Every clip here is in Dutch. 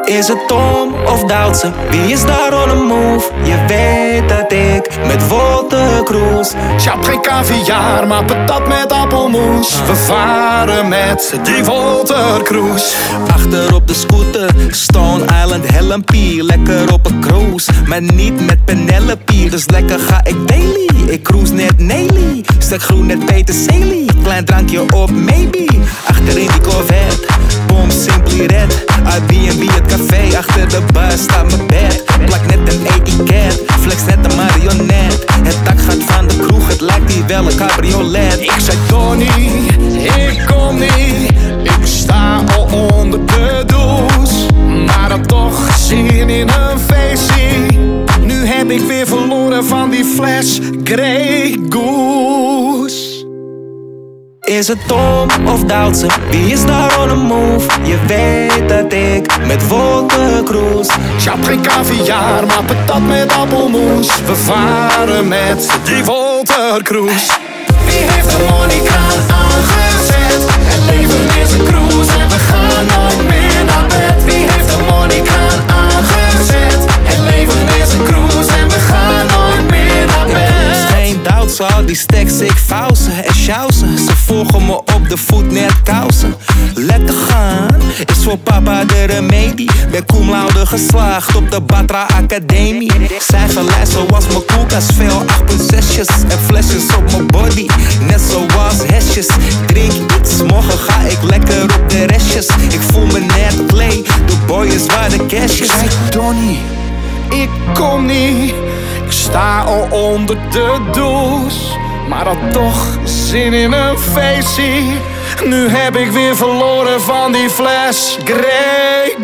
Is het Tom of Doutzen? Wie is daar on the move? Je weet dat ik met Wolter Kroes. Sjap geen caviar, maar patat met appelmoes. We varen met die Wolter Kroes. Achter op de scooter, Stone Island Helmpie. Lekker op een cruise, maar niet met Penelope. Dus lekker ga ik daily, ik cruise net Nelly. Stuk groen net peterselie, klein drankje op maybe. Achterin die Corvette, bom simply red. Airbnb het café, achter de bar staat mijn bed. Plak net een etiket, flex net een marionet. Het dak gaat van de kroeg, het lijkt hier wel een cabriolet. Ik zei Donnie, ik kom niet. Ik sta al onder de douche, maar dan toch zin in een feestje. Nu heb ik weer verloren van die fles Grey Goose. Is het Tom of Doutzen? Wie is daar on the move? Je weet dat ik met Wolter Kroes. Sjap geen caviar, maar patat met appelmoes. We varen met die Wolter Kroes. Wie heeft de moneykraan aangezet? Het leven is een cruise en we gaan nooit meer naar bed. Wie heeft de moneykraan aangezet? Het leven is een cruise en we gaan nooit meer naar bed. Geen Doutzen, al die stacks ik vouwen en sjouwen. Ze volgen me op de voet net kousen. Lekker gaan is voor papa de remedie. Ben cum laude geslaagd op de Batra Academie. Cijferlijst zoals mijn koelkast, veel 8.6'jes en flesjes op mijn body. Net zoals hesjes, drink iets, morgen ga ik lekker op de restjes. Ik voel me net play, de boy is waar de cash is. Zei Donnie, ik kom niet. Ik sta al onder de douche, maar dan toch zin in een feestje. Nu heb ik weer verloren van die fles Grey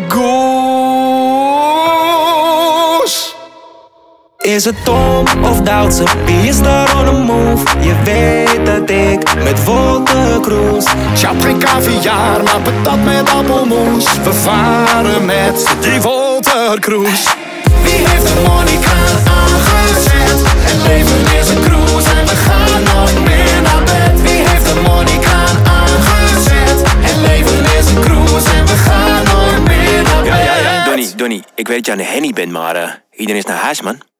Goose. Is het Tom of Doutzen? Wie is daar on the move? Je weet dat ik met Wolter Kroes. Sjap geen caviar, maar patat met appelmoes. We varen met die Wolter Kroes. Wie heeft de moneykraan aangezet? Het leven is een cruise en we gaan nooit meer naar bed. Wie heeft de moneykraan aangezet? Het leven is een cruise en we gaan nooit meer naar bed. Ja, Donnie, ik weet dat je aan de hennie bent, maar iedereen is naar huis, man.